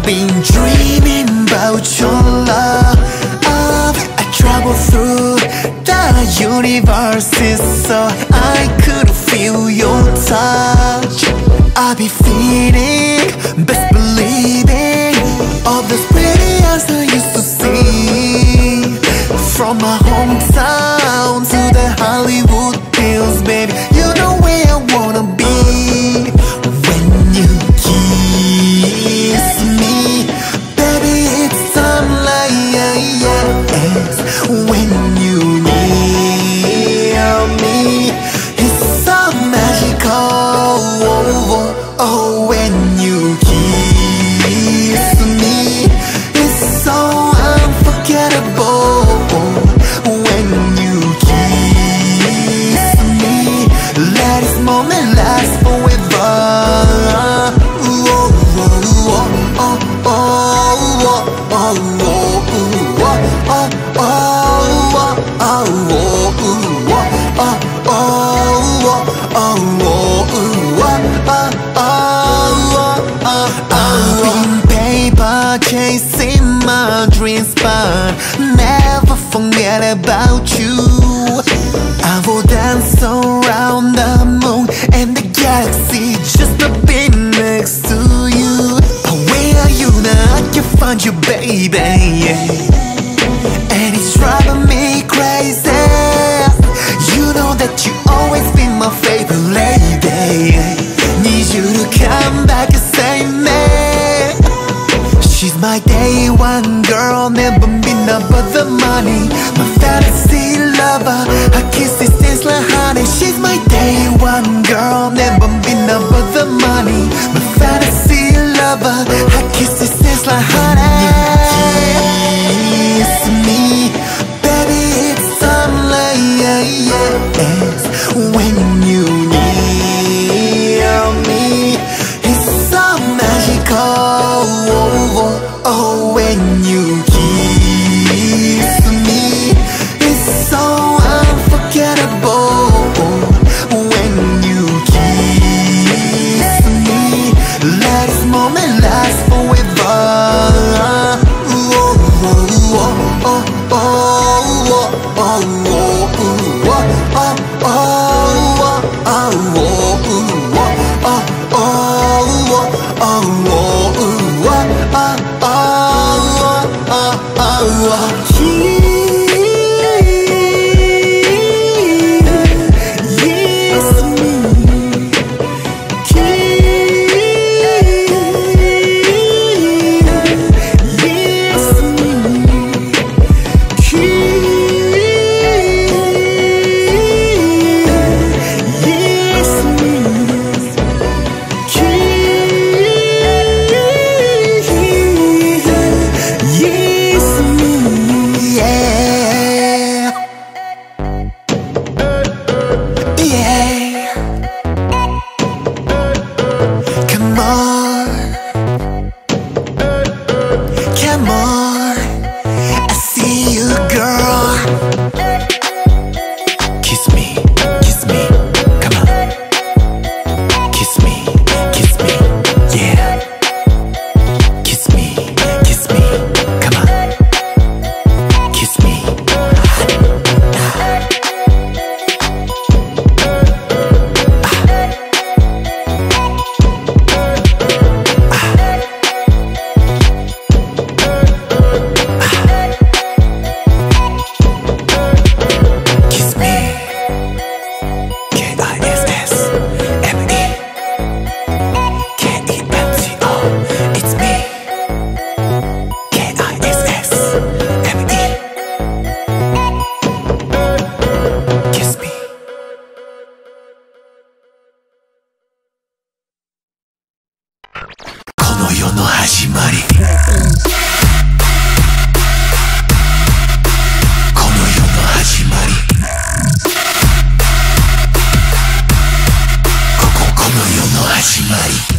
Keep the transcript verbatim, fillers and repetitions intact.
been dreaming about your love. I travel through the universes so I could feel your touch. I be feeling, best believing all the pretty eyes I used to see. From my hometown to the Hollywood hills, baby, you know where I wanna be. When you kiss me, baby, it's time like yes. When you near me, it's so magical. Oh, oh, when you kiss me, it's so unforgettable. When you kiss me, let this moment last forever. Oh, oh, oh, oh, oh, oh, oh, I've been paper chasing my dreams, but never forget about you. I will dance around the moon and the galaxy just to be next to you. Where are you now? I can find you, baby. And it's driving me crazy. You know that you always been my favorite lady. Need you to come back and save me. She's my day one girl, never been about the money. My fantasy lover, her kisses taste like honey. She's my day one girl, never been about the money. My fantasy lover, her kisses taste like honey. Kiss me, baby, it's time like yes. When you near me, it's so magical. Oh, oh, when you kiss me, it's so unforgettable. When you kiss me, let this moment last forever. Oh, oh, oh, oh, oh, oh, oh, oh, 始まり